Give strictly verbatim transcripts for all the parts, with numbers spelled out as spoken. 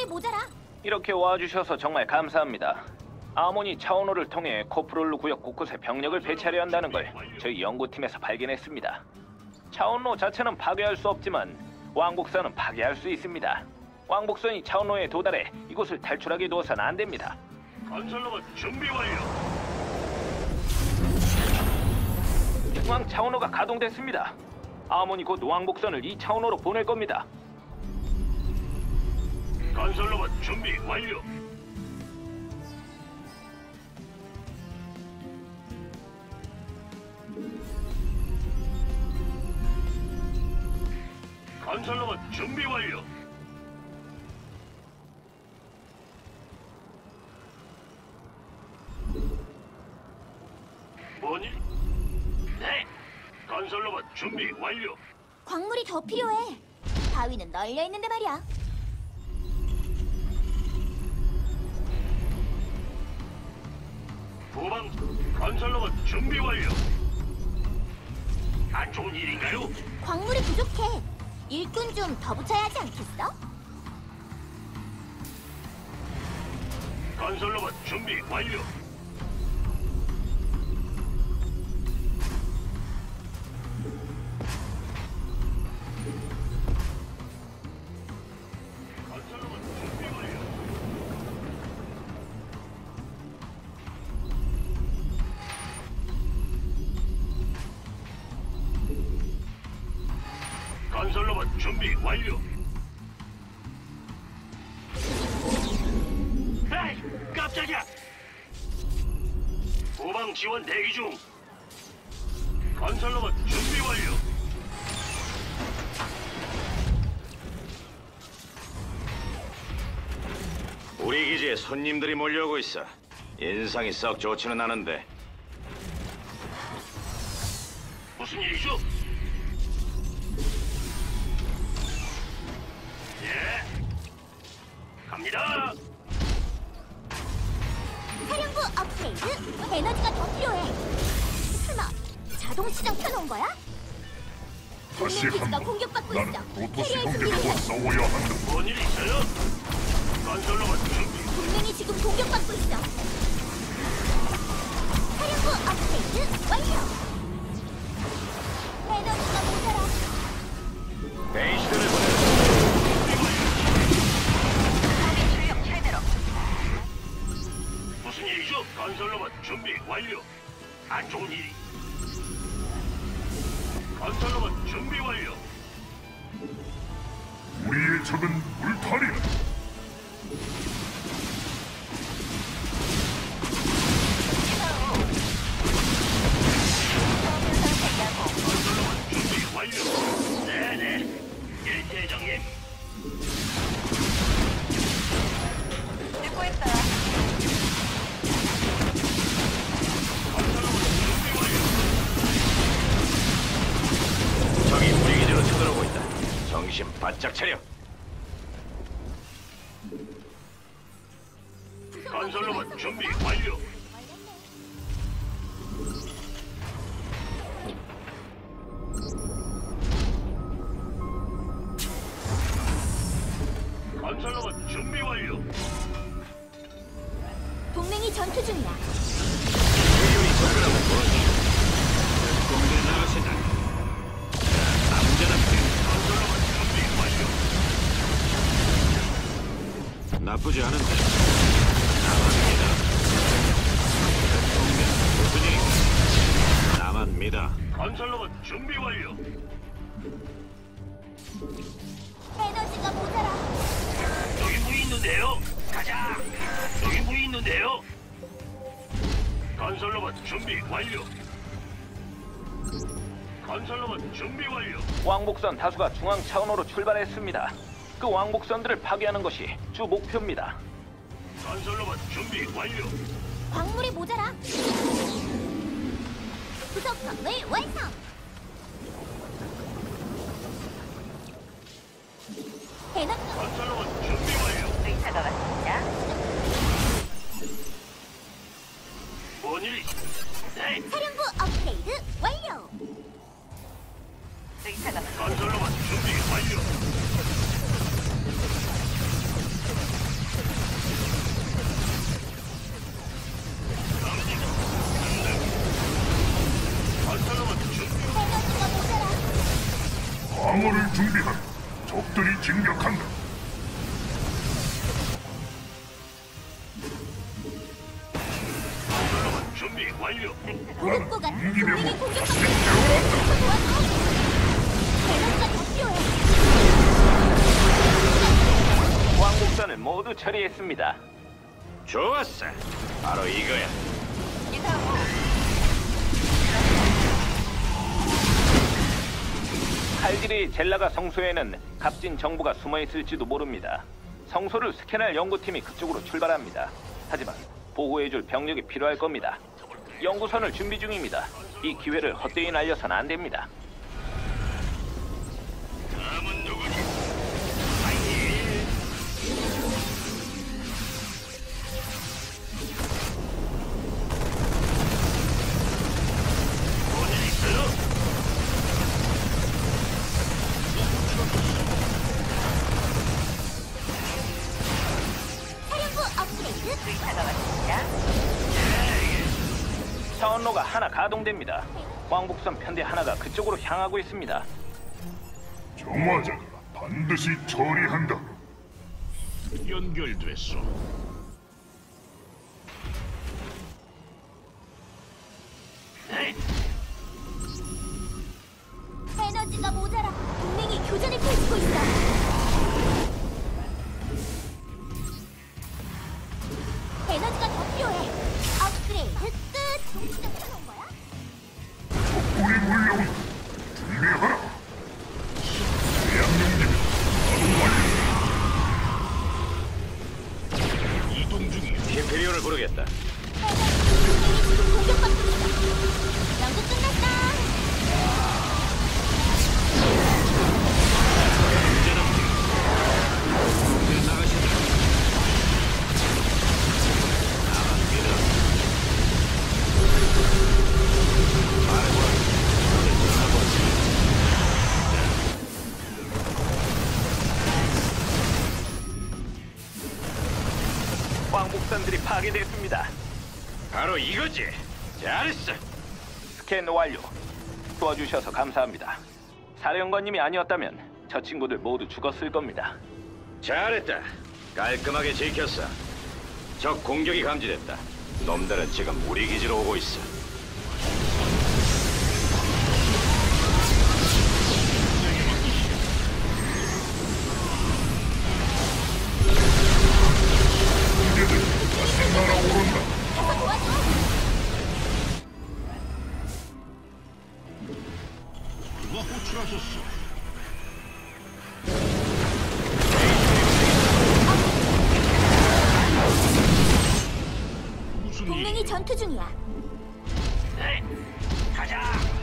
광물이 모자라. 이렇게 와주셔서 정말 감사합니다. 아모니 차원호를 통해 코프롤루 구역 곳곳에 병력을 배치하려 한다는 걸 저희 연구팀에서 발견했습니다. 차원호 자체는 파괴할 수 없지만 왕복선은 파괴할 수 있습니다. 왕복선이 차원호에 도달해 이곳을 탈출하게 두어서는 안 됩니다. 건설로봇 준비 완료. 중앙 차원호가 가동됐습니다. 아모니 곧 왕복선을 이 차원호로 보낼 겁니다. 건설로봇 준비 완료. 건설로봇 준비 완료. 뭐니? 네. 건설로봇 준비 완료. 광물이 더 필요해. 바위는 널려 있는데 말이야. 후방 건설로봇 준비 완료. 안 좋은 일인가요? 광물이 부족해. 일꾼 좀 더 붙여야 하지 않겠어? 건설로봇 준비 완료. 건설로봇 준비 완료. 건설로봇 준비 완료. 에이, 깜짝이야. 후방 지원 대기 중. 건설로봇 준비 완료. 우리 기지에 손님들이 몰려오고 있어. 인상이 썩 좋지는 않은데. 무슨 일이죠? 예. 갑니다. 사령부 업그레이드. 에너지가 더 필요해. 설마 자동 시장 켜놓은 거야? 동맹 다시 기지가 한번 공격받고 나는 있어. 프로토스 캐리의 형제들과 준비를 해. 싸워야 한다. 뭔 일 있어요? 건설로봇 준비. 동맹이 지금 공격받고 있어. 사령부 업그레이드 완료. 에너지가 모자라. 베이시들을 보내. 출력 최대로. 무슨 일이죠? 건설로봇 준비 완료. 안 좋은 일이. 건설로봇 준비 완료. 우리의 적은 울타리야. 건설로봇 준비 완료. 네네. 예, 대장님. 듣고 있어요. 건설로봇 준비 완료. 적이 우리 기지로 쳐들어오고 있다. 정신 바짝 차려. 건설로봇 준비 완료. 건설로봇 준비 완료. 동맹이 전투 중이야. 우리 접근하면 뭐지? 공대 나가신다. 남자답게 건설로봇 준비 완료. 나쁘지 않은데. 남합니다. 공대 무슨 일? 남합니다. 건설로봇 준비 완료. 에너지가 모자라. 여기 뭐 있는데요? 가자. 여기 뭐 있는데요? 건설로봇 준비 완료. 건설로봇 준비 완료. 왕복선 다수가 중앙 차원호로 출발했습니다. 그 왕복선들을 파괴하는 것이 주 목표입니다. 건설로봇 준비 완료. 광물이 모자라. 구석 건물 완성. 에너지 건설로봇 준비 완료. 의사가 왔습니다. 뭔 일이? 네. 사령부 업그레이드 완료. 건설로봇 준비 완료. 방어를 준비하라. 적들이 진격한다. 준비 완료. 보급고가 임기명령 동맹이 공격받고 다시 있어. 태어난다. 도와줘. 에너지가 더 필요해. 왕복선을 모두 처리했습니다. 좋았어. 바로 이거야. 칼질이 젤라가 성소에는 값진 정보가 숨어 있을지도 모릅니다. 성소를 스캔할 연구팀이 그쪽으로 출발합니다. 하지만 보호해줄 병력이 필요할 겁니다. 연구선을 준비 중입니다. 이 기회를 헛되이 날려선 안 됩니다. 다음은 누구니? 뭔일 있어요? 사령부 업그레이드. 차원로가 하나 가동됩니다. 왕복선 편대 하나가 그쪽으로 향하고 있습니다. 정화자가 반드시 처리한다. 연결됐어. 에이, 에너지가 모자라. 동맹이 교전을 펼치고 있어. 에너지가 더 필요해. 업그레이드 끝. 동시장 켜놓은 거야? 적군이 몰려온다. 준비하라. 대양용기는 가동 완료. 이동 중이야. 히페리온을 부르겠다. 동맹이 지금 공격받고 있어. 연구 끝났다. 왕복선들이 파괴됐습니다. 바로 이거지. 잘했어. 스캔 완료. 도와주셔서 감사합니다. 사령관님이 아니었다면 저 친구들 모두 죽었을 겁니다. 잘했다. 깔끔하게 지켰어. 적 공격이 감지됐다. 놈들은 지금 우리 기지로 오고 있어. 이제는 다시 날아오른다. 가서 도와줘. 누가 호출하셨어? 무슨 동맹이 일? 전투 중이야. 네, 가자.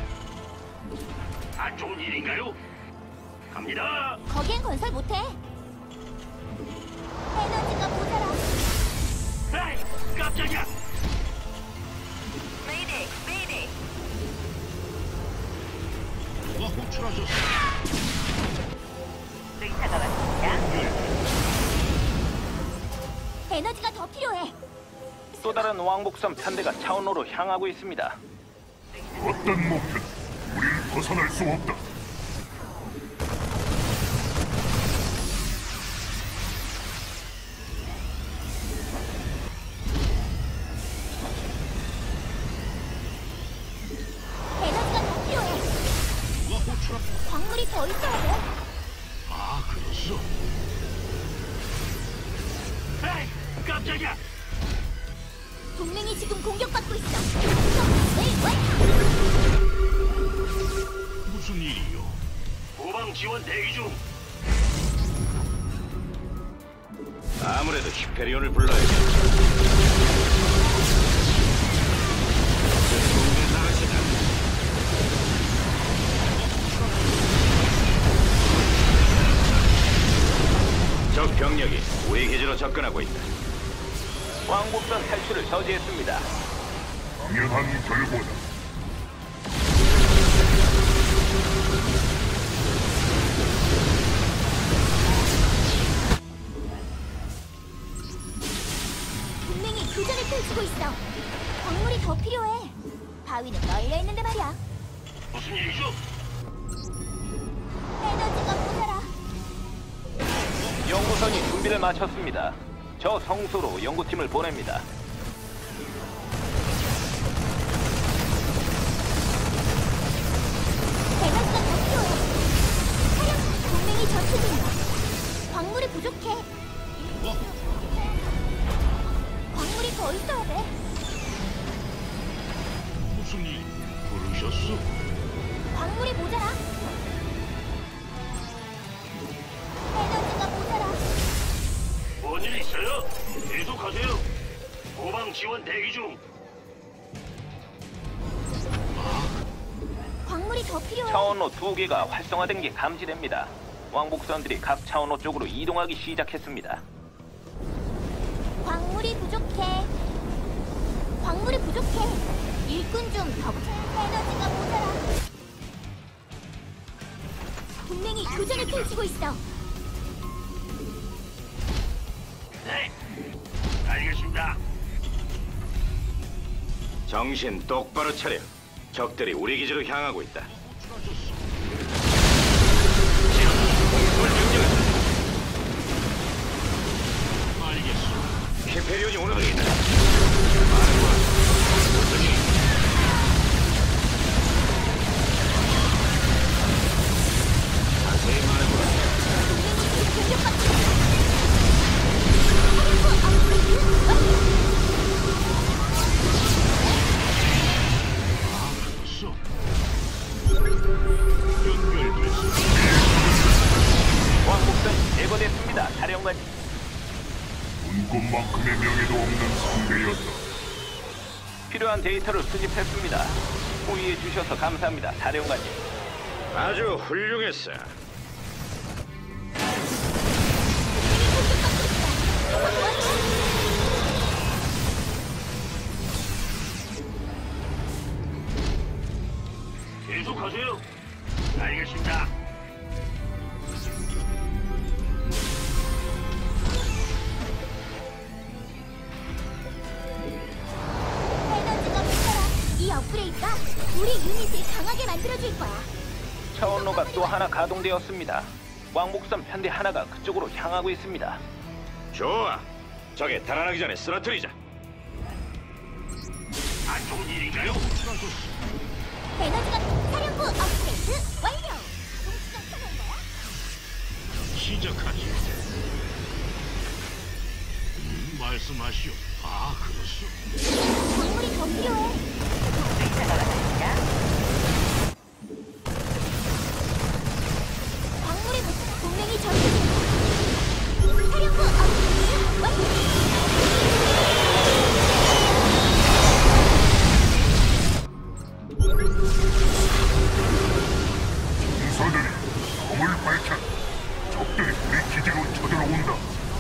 안 좋은 일인가요? 갑니다. 거기엔 건설 못해. 에너지가 모자라. 에이, 깜짝이야. 누가 호출하셨어? 에너지가 더 필요해. 또 다른 왕복선 편대가 차원로로 향하고 있습니다. 어떤 목표는 우릴 벗어날 수 없다. 에너지가 더 필요해. 누가 호출하? 광물이 더 있어야 돼. 아, 그랬어. 에이, 깜짝이야. 동맹이 지금 공격받고 있어. 네, 왜? 무슨 일이요? 후방 지원 대기 중. 아무래도 히페리온을 불러야지. 동네 나가시다. 적 병력이 우리 기지로 접근하고 있다. 왕복선 탈출을 저지했습니다. 당연한 결과다. 동맹이 교전을 펼치고 있어. 광물이 더 필요해. 바위는 널려 있는데 말이야. 무슨 일이죠? 에너지가 준비를 마쳤습니다. 저 성소로 연구팀을 보냅니다. 에너지가 더 필요해. 사령 동맹이 전투 중이야. 광물이 부족해. 광물이 더 있어야 돼. 무슨 일 부르셨어? 광물이 모자라. 에너지가 모자라. 뭔일 있어요? 계속하세요. 후방 지원 대기 중. 광물이 더 필요해. 차원로 두 개가 활성화된 게 감지됩니다. 왕복선들이 각 차원로 쪽으로 이동하기 시작했습니다. 광물이 부족해. 광물이 부족해. 일꾼 좀 더 붙여. 에너지가 모자라. 동맹이 교전을 펼치고 있어. 네. 알겠습니다. 정신 똑바로 차려. 적들이 우리 기지로 향하고 있다. 공습을 명령한다. 알겠어. 히페리온이 오는 중이다. 자세히 말해보라. 공격받고 있어. 사령부 업그레이드 완료. 연결됐어. 왕복선이 제거됐습니다. 사령관님. 꿈만큼의 명예도 없는 상대였다. 필요한 데이터를 수집했습니다. 호의해 주셔서 감사합니다. 사령관님. 아주 훌륭했어. 계속하세요. 알겠습니다. 에너지가 모자라. 이 업그레이드가 우리 유닛을 강하게 만들어줄 거야. 차원로가 또 하나 가동되었습니다. 왕복선 편대 하나가 그쪽으로 향하고 있습니다. 좋아. 적에 달아나기 전에 쓰러뜨리자. 안 좋은 일인가요? 에너지가 사령부 업그레이드 완료. 동시장 켜놓은 거야? 시작하지. 음, 말씀하시오. 아, 그렇소. 광물이 더 필요해. 광물이 부- 동맹이 전투 중이야. 사령부 업그레이드 완료. 군사들이 검을 밝혀. 적들이 우리 기지로 쳐들어온다.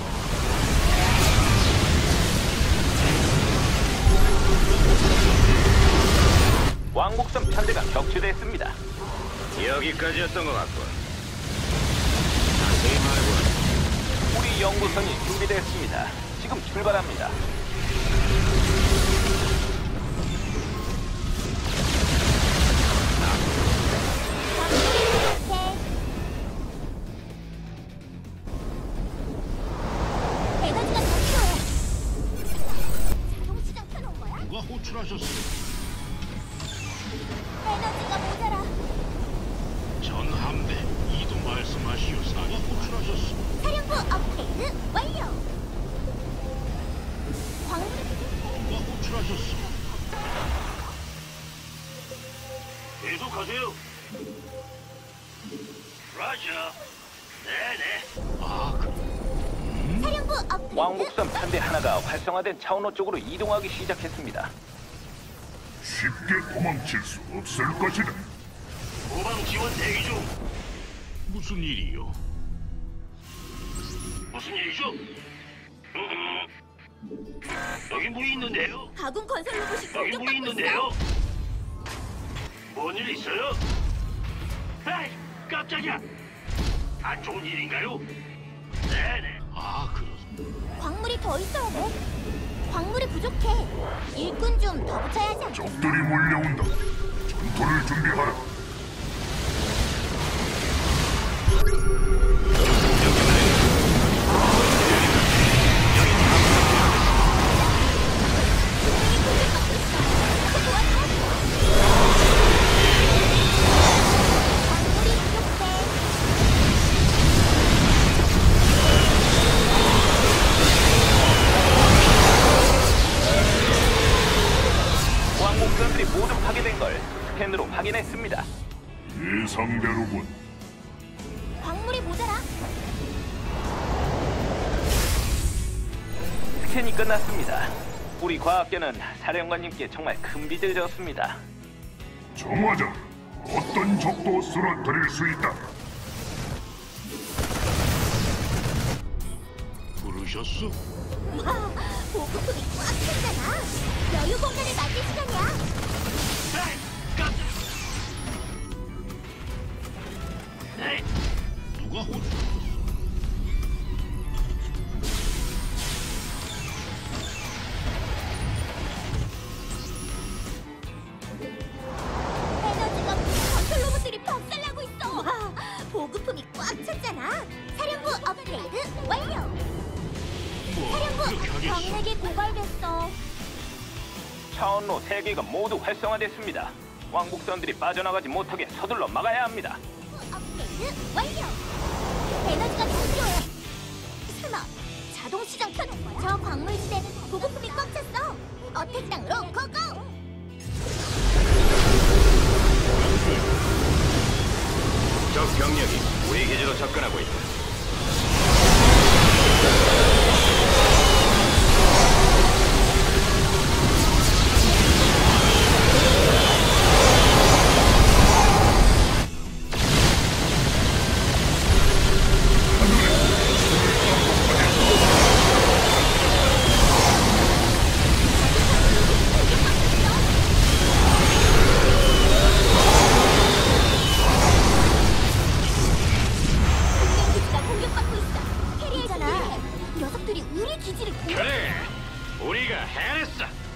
왕복선 편대가 격추됐습니다. 여기까지였던 것 같고. 자세히 말해보라. 우리 연구선이 준비됐습니다. 지금 출발합니다. 에너지가 더 필요해. 자동 시장 켜놓은 거야? 누가 호출하셨어? 에너지가 모자라. 전 함대 이동 말씀하시오. 사가 호출하셨어. 사령부 업그레이드 완료. 광물이 부족해. 누가 호출하셨어? 계속하세요. 라자. 네네. 아, 그 사령부 업그레이드 왕복선 편대 하나가 활성화된 차원호 쪽으로 이동하기 시작했습니다. 쉽게 도망칠 수 없을 것이다. 후방 지원 대기 중. 무슨 일이요? 무슨 일이죠? 음, 여기 뭐 있는데요? 가군 건설 로봇이 여기 뭐 공격받고 있는데요? 있어. 뭔 일 있어요? 에이, 깜짝이야. 안 좋은 일인가요? 네네. 아, 그렇소. 광물이 더 있어야 돼. 광물이 부족해. 일꾼 좀 더 붙여야 하지 않겠어? 적들이 몰려온다. 전투를 준비하라. 확인했습니다. 예상대로군. 광물이 모자라. 스캔이 끝났습니다. 우리 과학계는 사령관님께 정말 큰 빚을 졌습니다. 정화자, 어떤 적도 쓰러뜨릴 수 있다. 부르셨어? 와, 보급품이 꽉 찼잖아. 여유 공간을 만들 시간이야. 에이, 깜짝. 에이, 누가 호? 에너지가 건설 로봇들이 박살나고 있어. 와, 보급품이 꽉 찼잖아. 사령부 업그레이드 완료. 뭐 사령부, 그렇게 하겠어? 광맥이 고갈됐어. 차원로 세 개가 모두 활성화됐습니다. 왕복선들이 빠져나가지 못하게 서둘러 막아야 합니다. 업그레이드 완료. 에너지가 더 필요해. 설마 자동 시장 켜놓은 거야? 저 광물 지대는 보급품이 꽉 찼어. 어택장으로 고고. 적 병력이 우리 기지로 접근하고 있다. 동맹 기지가 공격받고 있어. 캐리해잖아. 녀석들이 우리 기지를 공격. 그래, 우리가 해냈어.